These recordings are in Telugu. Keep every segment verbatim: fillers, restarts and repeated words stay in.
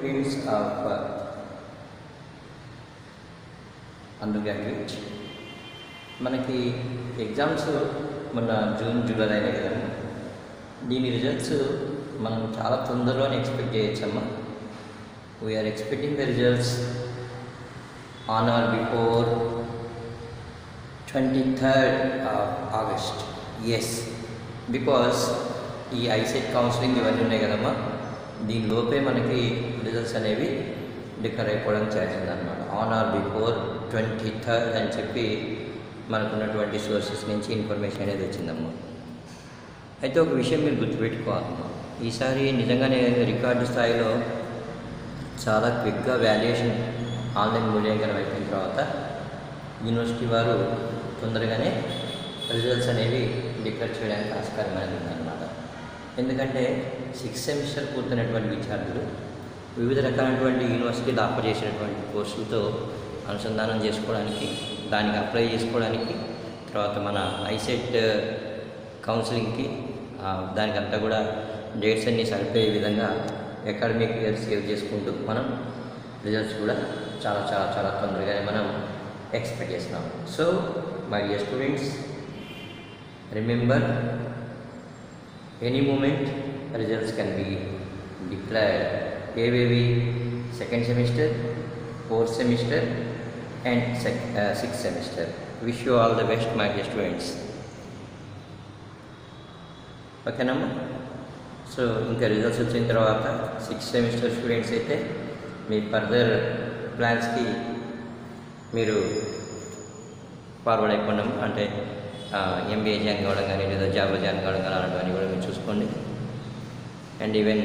students of uh, undergraduate మనకి ఎగ్జామ్స్ మొన్న జూన్ జూలై అయినాయి కదా, దీని రిజల్ట్స్ మనం చాలా తొందరలోనే ఎక్స్పెక్ట్ చేయొచ్చమ్మా. We're expecting the results on or before twenty third of August. Yes, because ఈ ఐసెట్ కౌన్సిలింగ్ ఇవన్నీ ఉన్నాయి కదమ్మా, దీని లోపే మనకి రిజల్ట్స్ అనేవి డిక్లేర్ అయిపోవడం చేసిందన్నమాట. On or before twenty third అని చెప్పి మనకున్నటువంటి సోర్సెస్ నుంచి ఇన్ఫర్మేషన్ అనేది వచ్చిందమ్మా. అయితే ఒక విషయం మీరు గుర్తుపెట్టుకోవాలమ్మా, ఈసారి నిజంగానే రికార్డు స్థాయిలో చాలా క్విక్గా వాల్యుయేషన్ ఆన్లైన్ మూల్యాంకనం అయిపోయిన తర్వాత యూనివర్సిటీ వారు తొందరగానే రిజల్ట్స్ అనేవి డిక్లేర్ చేయడానికి ఆస్కారం అనేది ఉందన్నమాట. ఎందుకంటే సిక్స్త్ సెమిస్టర్ పూర్తయినటువంటి విద్యార్థులు వివిధ రకాలైనటువంటి యూనివర్సిటీలు ఆఫర్ చేసినటువంటి కోర్సులతో అనుసంధానం చేసుకోవడానికి, దానికి అప్లై చేసుకోవడానికి, తర్వాత మన ఐసెట్ కౌన్సిలింగ్కి దానికంతా కూడా డేట్స్ అన్నీ సరిపోయే విధంగా అకాడమిక్ ఇయర్ సేవ్ చేసుకుంటూ మనం రిజల్ట్స్ కూడా చాలా చాలా చాలా తొందరగానే మనం ఎక్స్పెక్ట్ చేస్తున్నాం. So my dear students, remember, any moment results can be declared. ఏవేవి? Second semester, fourth semester and సెక్ sixth semester. Wish you all the best my dear students. ఓకేనమ్మా. సో ఇంకా రిజల్ట్స్ వచ్చిన తర్వాత సిక్స్త్ సెమిస్టర్ స్టూడెంట్స్ అయితే మీ ఫర్దర్ ప్లాన్స్కి మీరు ఫార్వర్డ్ అయిపోయినాము. అంటే ఎంబీఏ జాయిన్ కావడం కానీ, లేదా జాబ్లో జాయిన్ కావడం కానీ అలాంటివన్నీ కూడా మీరు చూసుకోండి. And even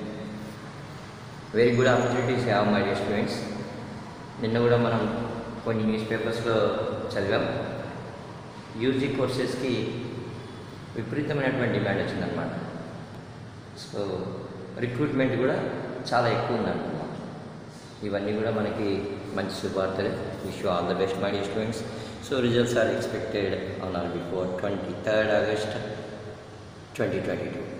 very good opportunities have my dear students. నిన్న కూడా మనం కొన్ని న్యూస్ పేపర్స్లో చదివాం, యూజీ కోర్సెస్కి విపరీతమైనటువంటి డిమాండ్ వచ్చిందనమాట. సో రిక్రూట్మెంట్ కూడా చాలా ఎక్కువ ఉందన్నమాట. ఇవన్నీ కూడా మనకి మంచి శుభార్తలే. Wish you all the best my dear students. So results are expected on or before twenty third August twenty twenty two.